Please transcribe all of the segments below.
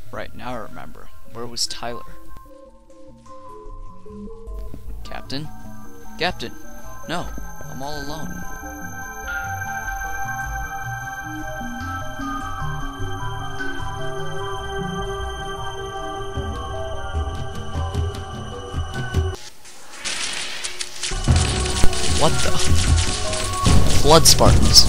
Right, now I remember. Where was Tyler? Captain? Captain! No, I'm all alone. What the? Blood Spartans.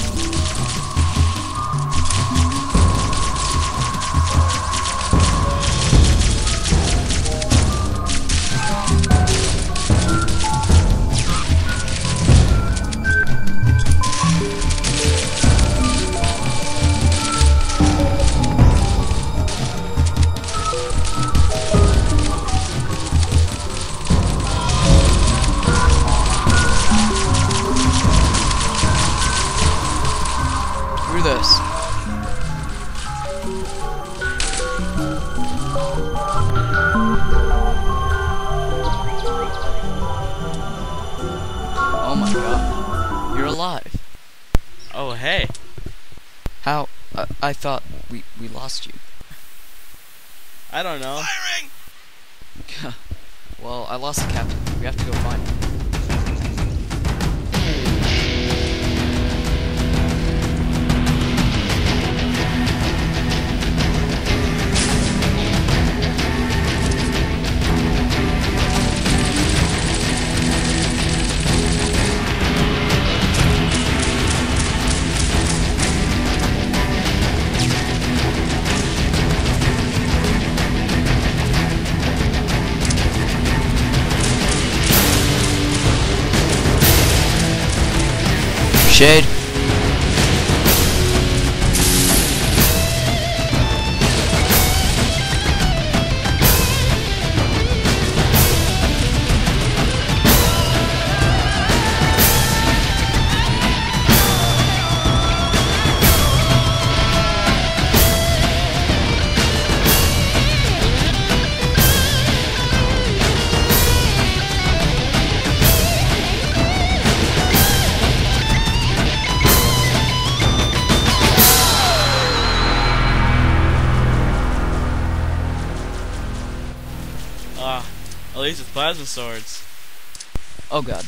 This. Oh my god. You're alive. Oh, hey. How? I thought we lost you. I don't know. Firing! Well, I lost the captain. We have to go find him. Shade. At least with plasma swords. Oh god.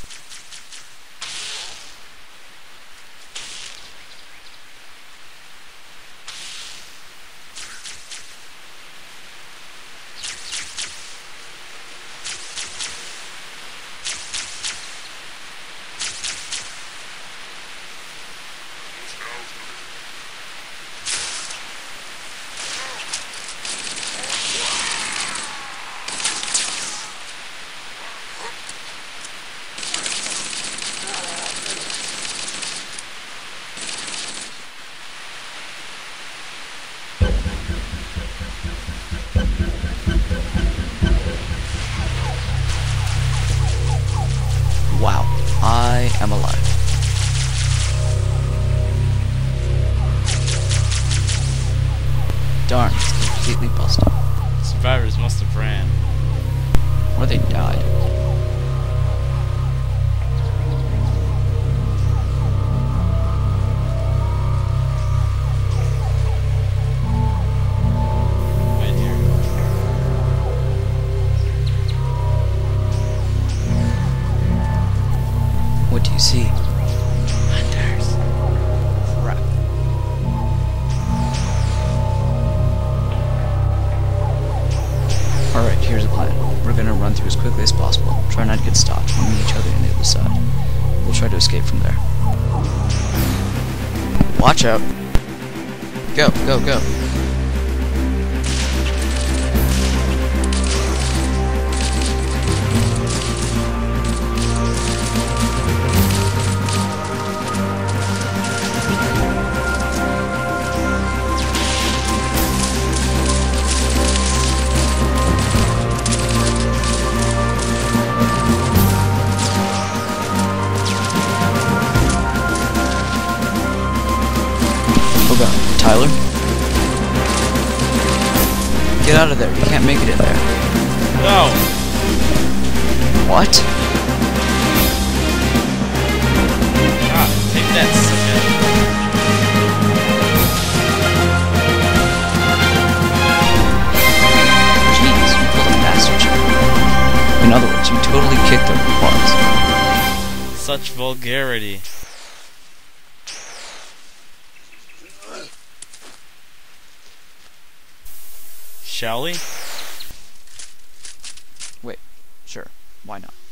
Wow, I am alive. Darn, it's completely busted. Survivors must have ran. Or they died. Right here. What do you see? Hunters. Crap. Alright, here's the plan. We're gonna run through as quickly as possible. Try not to get stopped. We'll meet each other on the other side. We'll try to escape from there. Watch out. Go, go, go. Tyler? Get out of there. You can't make it in there. No! What? Ah, take that, sucker. other words, you totally kicked their butts. Such vulgarity. Shall we? Wait, sure, why not?